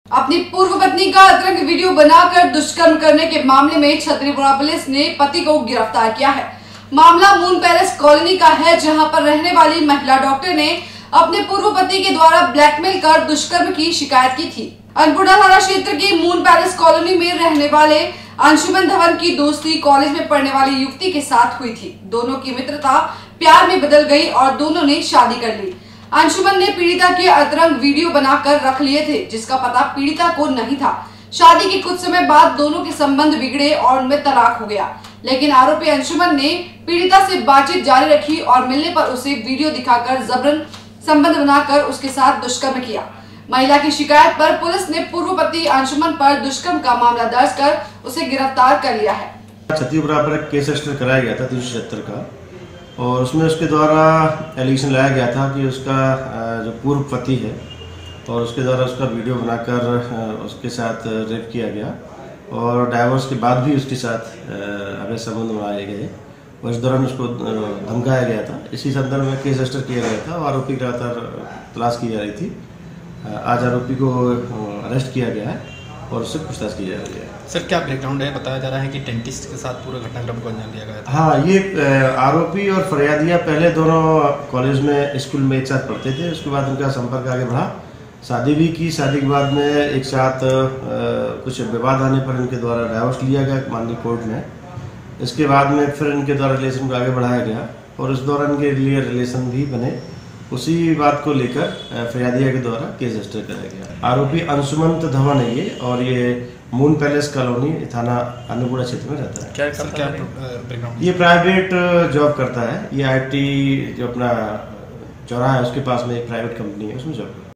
अपनी पूर्व पत्नी का अतरंग वीडियो बनाकर दुष्कर्म करने के मामले में छतरीपुरा पुलिस ने पति को गिरफ्तार किया है। मामला मून पैलेस कॉलोनी का है, जहां पर रहने वाली महिला डॉक्टर ने अपने पूर्व पति के द्वारा ब्लैकमेल कर दुष्कर्म की शिकायत की थी। अन्नपूर्णा थाना क्षेत्र की मून पैलेस कॉलोनी में रहने वाले अंशुमन धवन की दोस्ती कॉलेज में पढ़ने वाली युवती के साथ हुई थी। दोनों की मित्रता प्यार में बदल गई और दोनों ने शादी कर ली। अंशुमन ने पीड़िता के अतरंग वीडियो बनाकर रख लिए थे, जिसका पता पीड़िता को नहीं था। शादी के कुछ समय बाद दोनों के संबंध बिगड़े और उनमें तलाक हो गया, लेकिन आरोपी अंशुमन ने पीड़िता से बातचीत जारी रखी और मिलने पर उसे वीडियो दिखाकर जबरन संबंध बनाकर उसके साथ दुष्कर्म किया। महिला की शिकायत पर पुलिस ने पूर्व पति अंशुमन पर दुष्कर्म का मामला दर्ज कर उसे गिरफ्तार कर लिया है। छतरीपुरा पर एक केस रजिस्टर कराया गया था 376 का, और उसमें उसके द्वारा एलिगेशन लाया गया था कि उसका जो पूर्व पति है और उसके द्वारा उसका वीडियो बनाकर उसके साथ रेप किया गया और डाइवोर्स के बाद भी उसके साथ अवैध संबंध बनाए गए और इस दौरान उसको धमकाया गया था। इसी संदर्भ में केस रजिस्टर किया गया था और आरोपी की लगातार तलाश की जा रही थी। आज आरोपी को अरेस्ट किया गया है और उससे पूछताछ की जा रही है। सर, क्या बैकग्राउंड है? बताया जा रहा है कि डेंटिस्ट के साथ पूरा घटनाक्रम को अंजाम दिया गया था। हाँ, ये आरोपी और फरियादिया पहले दोनों कॉलेज में स्कूल में एक साथ पढ़ते थे। उसके बाद उनका संपर्क आगे बढ़ा, शादी भी की। शादी के बाद में एक साथ कुछ विवाद आने पर इनके द्वारा डाइवोर्स लिया गया माननीय कोर्ट में। इसके बाद में फिर इनके द्वारा रिलेशन को आगे बढ़ाया गया और इस दौरान इनके लिए रिलेशन भी बने। उसी बात को लेकर फरियादिया के द्वारा केस रजिस्टर कराया गया। आरोपी अंशुमन धवन है ये, और ये मून पैलेस कॉलोनी थाना अन्नपूर्णा क्षेत्र में रहता है। क्या बैकग्राउंड? ये प्राइवेट जॉब करता है। ये IT जो अपना चौराहा है उसके पास में एक प्राइवेट कंपनी है, उसमें जॉब करता है।